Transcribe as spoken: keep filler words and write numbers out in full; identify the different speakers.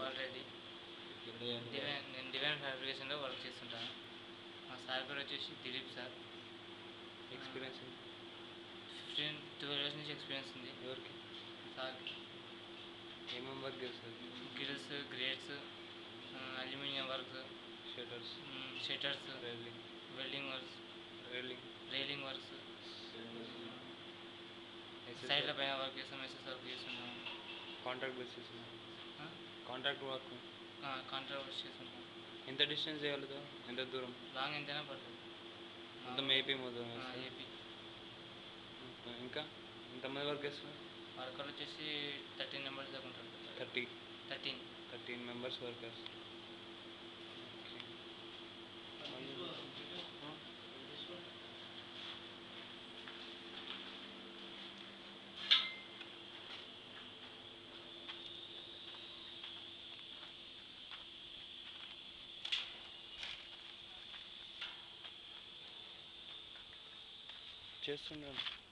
Speaker 1: Already Divine నేను Divine ఫ్యాబ్రికేషన్లో work చేస్తుంటాను. మా సార్ పేరు వచ్చేసి Dilip sir.
Speaker 2: Experience
Speaker 1: fifteen twelve years నుంచి ఎక్స్పీరియన్స్ ఉంది
Speaker 2: ఎవరికి?
Speaker 1: సార్కి.
Speaker 2: ఏమేమి వర్క్ చేస్తారు?
Speaker 1: Grills, grates, aluminium works,
Speaker 2: shutters,
Speaker 1: shutters,
Speaker 2: railing
Speaker 1: welding works,
Speaker 2: railing
Speaker 1: railing works, సైడ్ల పైన వర్క్ చేస్తాం, ఎస్ఎస్ వర్క్ చేస్తుంటాము.
Speaker 2: Contract basis contract work
Speaker 1: contract work చేస్తుంటాం.
Speaker 2: ఎంత డిస్టెన్స్ చేయగలుగుతావు? ఎంత దూరం?
Speaker 1: లాంగ్ ఎంతైనా పడుతుంది.
Speaker 2: మొత్తం ఏపీ మొత్తం
Speaker 1: ఏపీ.
Speaker 2: ఇంకా ఎంతమంది వర్క్ చేస్తున్నారు?
Speaker 1: వర్కర్లు వచ్చేసి థర్టీన్ మెంబర్స్ దాకా ఉంటారు.
Speaker 2: Thirty
Speaker 1: thirteen
Speaker 2: thirteen members workers. చేస్తున్నాను.